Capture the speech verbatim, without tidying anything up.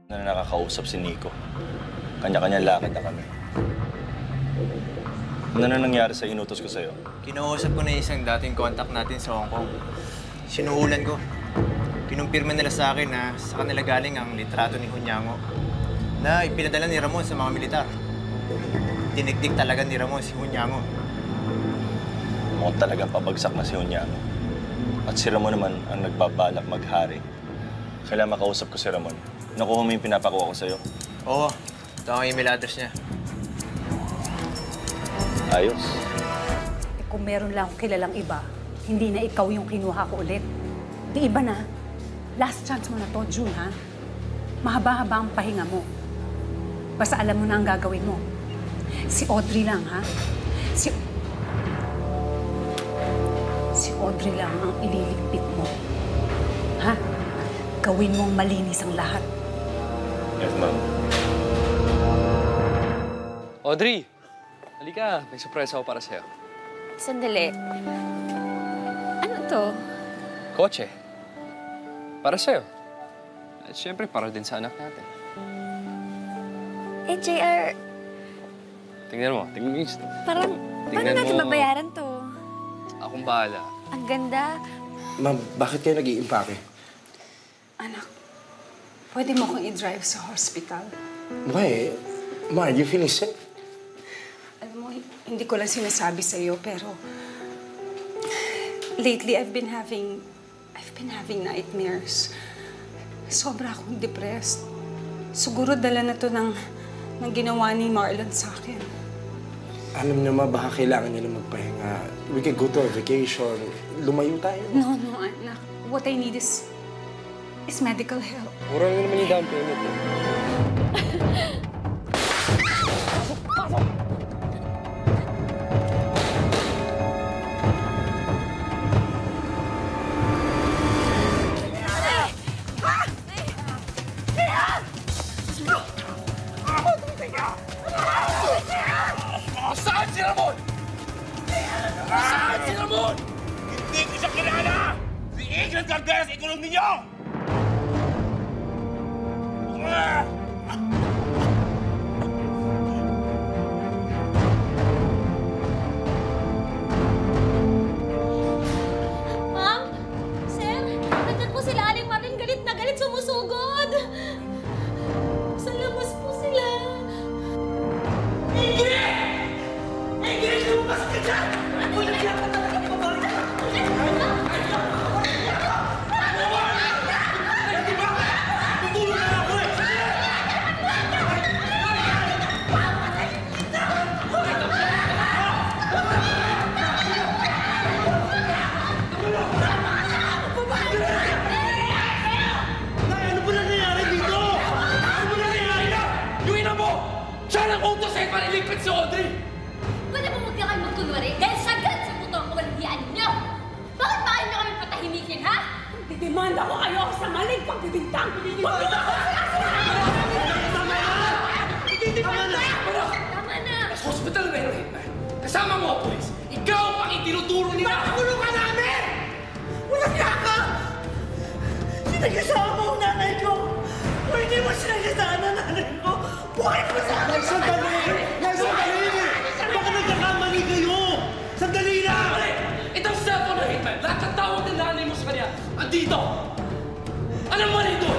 na nakakausap si Nico. Kanya-kanya lakad na kami. Ano na nangyari sa inutos ko sa'yo? Kinausap ko na yung isang dating contact natin sa Hong Kong. Sinuulan ko. Kinumpirma nila sa akin na sa kanila galing ang litrato ni Hunyango na ipinadala ni Ramon sa mga militar. Tinigdig talaga ni Ramon si Hunyango. Mukhang talagang pabagsak na si Hunyango. At si Ramon naman ang nagbabalak maghari. Kailangan makausap ko si Ramon. Nakuha mo yung pinapakuha ko sa'yo? Oo. Ito ang email address niya. Ayos. Eh, kung meron lang kilalang iba, hindi na ikaw yung kinuha ko ulit. Di iba na. Last chance mo na to, June, ha? Mahaba-haba ang pahinga mo. Basta alam mo na ang gagawin mo. Si Audrey lang, ha? Si... Si Audrey lang ang ililigpit mo. Ha? Gawin mong malinis ang lahat. Yes, ma'am. Audrey! Halika, may surprise ako para sa'yo. Sandali. Ano to? Kotse. Para sa'yo. At syempre, para din sa anak natin. Eh, J R, Tingnan mo, tingnan mo. parang, paano natin mo. babayaran to? Akong bahala. Ang ganda. Ma'am, bakit kayo nag-iimpake? Anak, pwede mo kong i-drive sa hospital. Why? Ma, are you feeling sick? Alam mo, hindi ko lang sinasabi sa'yo, pero... Lately, I've been having... I've been having nightmares. Sobra akong depressed. Siguro dala na to ng, ng ginawa ni Marlon sa akin. Alam niyo, ma, baka kailangan nila magpahinga. We can go to a vacation. Lumayo tayo. No, no, anak. What I need is... is medical help. Mura na naman yung down payment eh. Saan si Ramon? Saan si Ramon? Hindi ko siya kilala! Si Agent Cardenas, ikulong ninyo! Ma'am? Sir? Nandiyan po sila Aling Maring. Galit na galit, sumusugod. Sa labas po sila. Ingrid! Ingrid, lumabas ka dyan! Wala siya ka talaga pabalik ka! Di ba? Tutulong na ako eh! Nay, ano ba nangyayari dito? Ano ba nangyayari na? Yung ina mo! Siya lang utos sa'yo para iligpit si Audrey! Pwede po huwag ka kayo magkunwari dahil sagad sa butong kawalandian niyo. Bakit ba kayo niyo kami patahimikin, ha? Didemanda ko kayo sa maling pagbibintang. Tama na! Tama na! Tama na! Sa hospital na yun, Hitman. Kasama mo, polis. Ikaw ang itinuturo nila! Pakulo ka namin! Walang yaka! Sinagasama mo ang nanay ko! O hindi mo sinagasama ang nanay ko! Buhay ko sa akin! Sandali! Sandali! Baka nagkakamali kayo! Sandali na! Itong cellphone na, Hitman, lahat ng tawag ng nanay mo sa kanya, andito! Anong mali doon?